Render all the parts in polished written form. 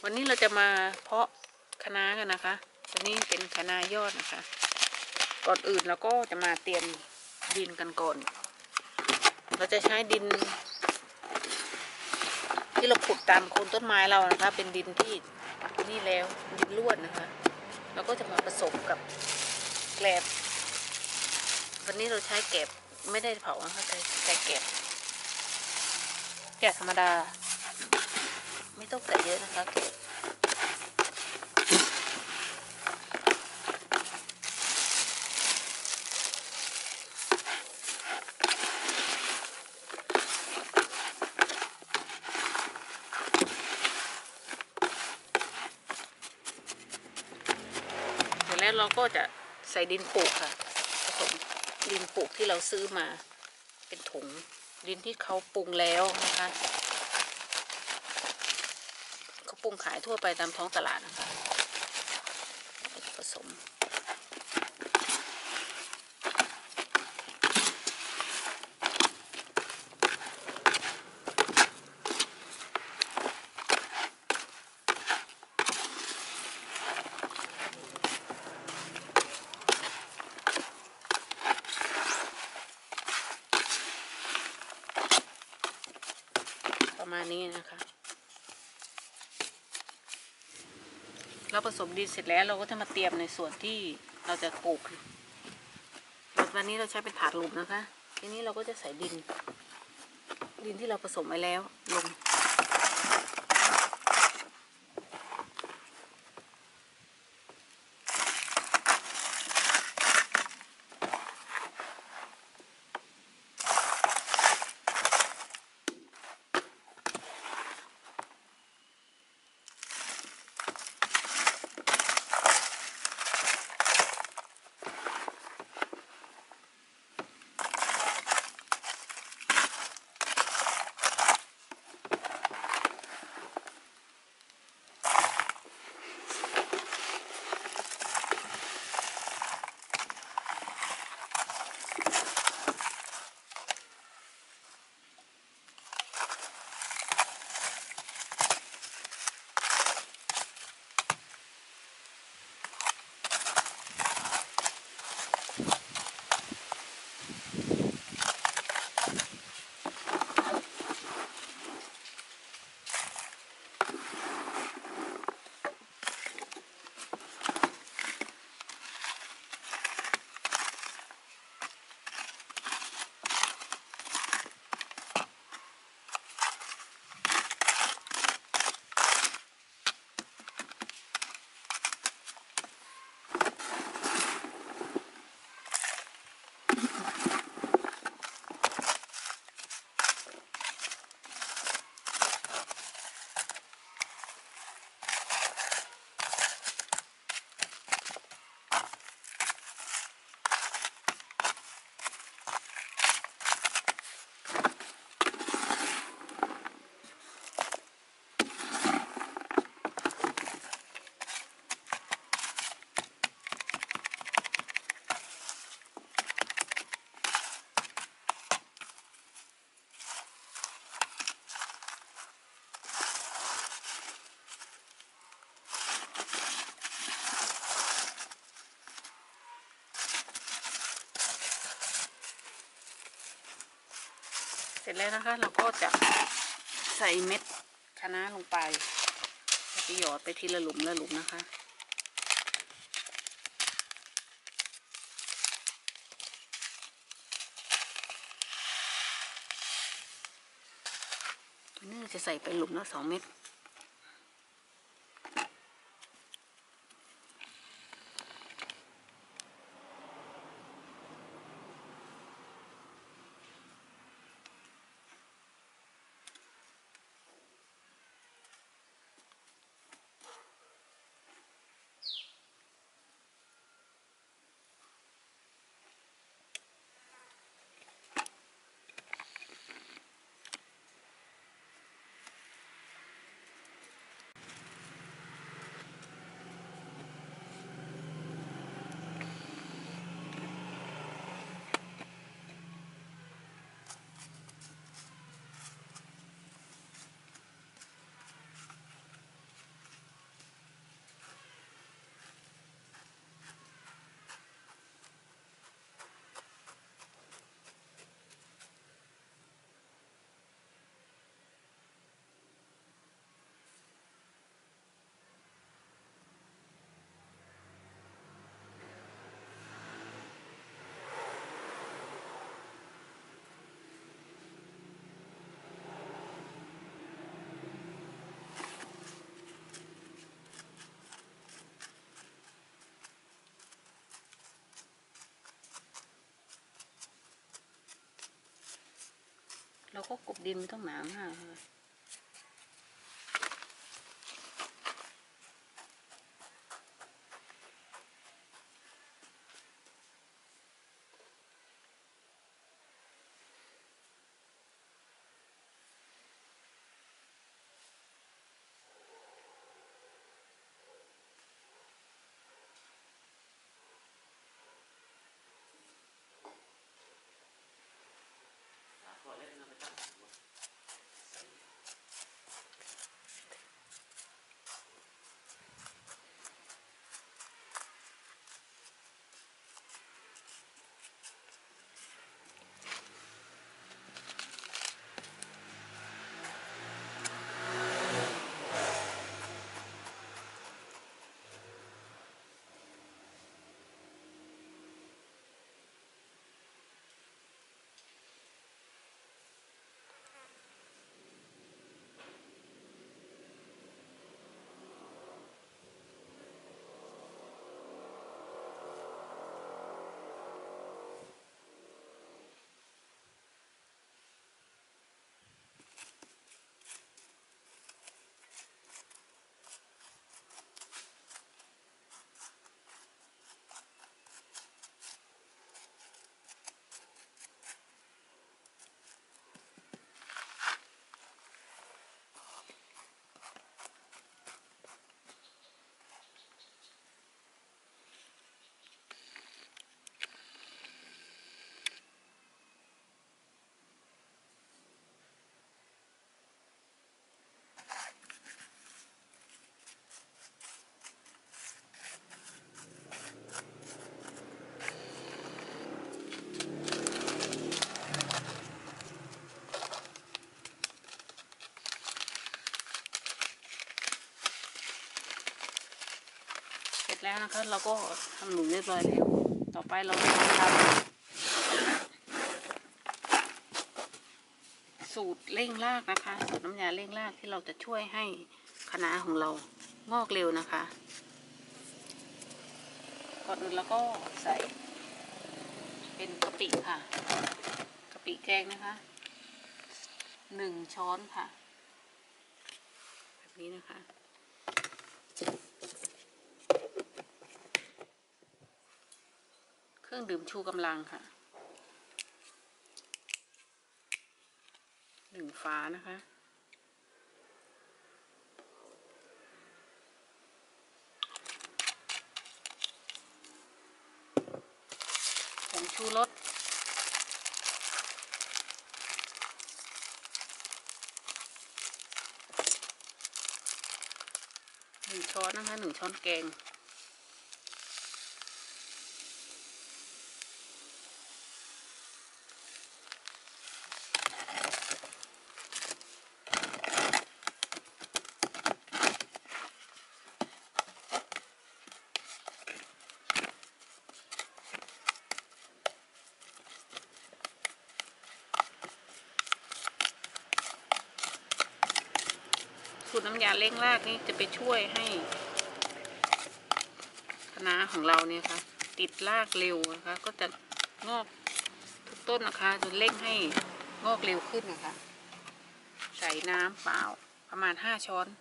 วันนี้เราจะมาเพาะคะน้ากันนะคะตัวนี้เป็นคะน้ายอดนะคะก่อนอื่นเราก็จะมาเตรียมดินกันก่อนเราจะใช้ดินที่เราขุดตามโคนต้นไม้เรานะคะเป็นดินที่นี่แล้วดินร่วนนะคะเราก็จะมาผสมกับแกลบวันนี้เราใช้แกลบไม่ได้เผานะคะใช้แกลบธรรมดาไม่ต้องใส่เยอะนะคะแกลบแล้วเราก็จะใส่ดินปลูกค่ะผสมดินปลูกที่เราซื้อมาเป็นถุงดินที่เขาปรุงแล้วนะคะเขาปรุงขายทั่วไปตามท้องตลาดนะคะผสมประมาณนี้นะคะเราผสมดินเสร็จแล้วเราก็จะมาเตรียมในส่วนที่เราจะปลูกวันนี้เราใช้เป็นถาดหลุมนะคะทีนี้เราก็จะใส่ดินที่เราผสมไว้แล้วลงเสร็จแล้วนะคะเราก็จะใส่เม็ดคะน้าลงไปจะหยอดไปทีละหลุมนะคะนี่จะใส่ไปหลุมละ2 เม็ดเราก็กลบดินไม่ต้องหนามากค่ะเสร็จแล้วนะคะเราก็ทำหลุมเรียบร้อยแล้วต่อไปเราจะทำสูตรเร่งรากนะคะสูตรน้ำยาเร่งรากที่เราจะช่วยให้คะน้าของเรางอกเร็วนะคะก่อนอื่นเราก็ใส่เป็นกะปิค่ะกะปิแกงนะคะ1 ช้อนค่ะแบบนี้นะคะเครื่องดื่มชูกำลังค่ะ1 ฝานะคะผงชูรส1 ช้อนนะคะ1 ช้อนแกงสูตรน้ำยาเร่งรากนี่จะไปช่วยให้คะน้าของเราเนี่ยค่ะติดรากเร็วนะคะก็จะงอกทุกต้นนะคะจนเร่งให้งอกเร็วขึ้นนะคะใส่น้ำเปล่าประมาณ5 ช้อน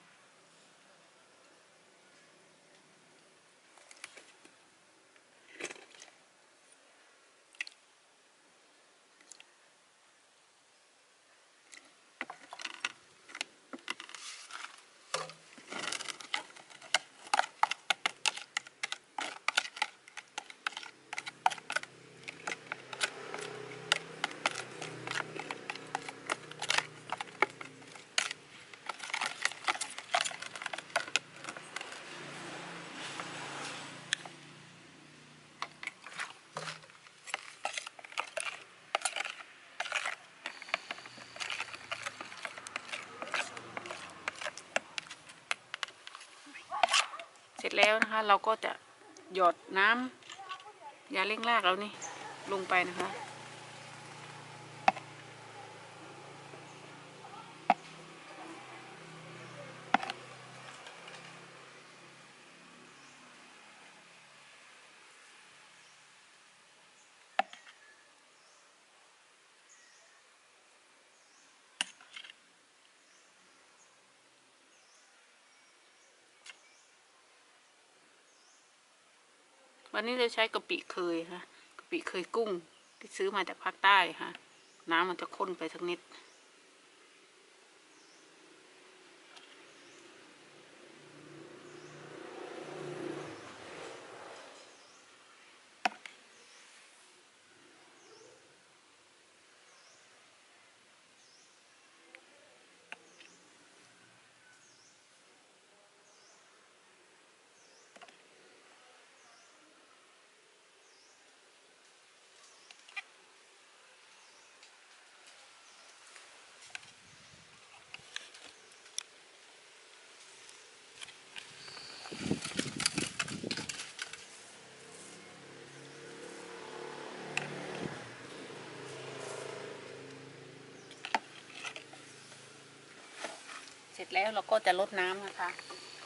เสร็จแล้วนะคะเราก็จะหยดน้ำยาเร่งรากแล้วนี่ลงไปนะคะวันนี้เราใช้กะปิเคยค่ะกะปิเคยกุ้งที่ซื้อมาจากภาคใต้ค่ะน้ำมันจะข้นไปสักนิดเสร็จแล้วเราก็จะลดน้ำนะคะ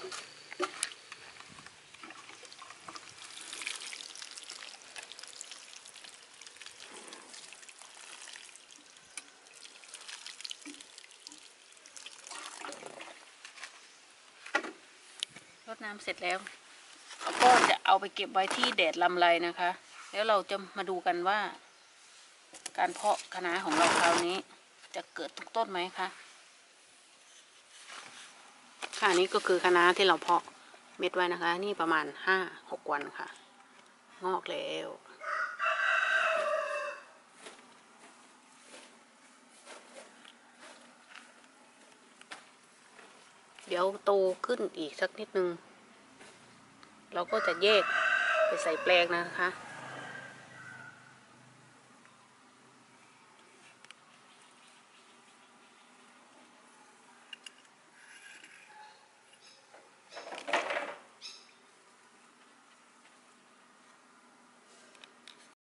รดน้ำเสร็จแล้วเราก็จะเอาไปเก็บไว้ที่แดดลำไรนะคะแล้วเราจะมาดูกันว่าการเพาะคะน้าของเราคราวนี้จะเกิดทุกต้นไหมคะค่ะนี่ก็คือคะน้าที่เราเพาะเม็ดไว้นะคะนี่ประมาณ5-6 วันค่ะงอกแล้วเดี๋ยวโตขึ้นอีกสักนิดนึงเราก็จะแยกไปใส่แปลงนะคะ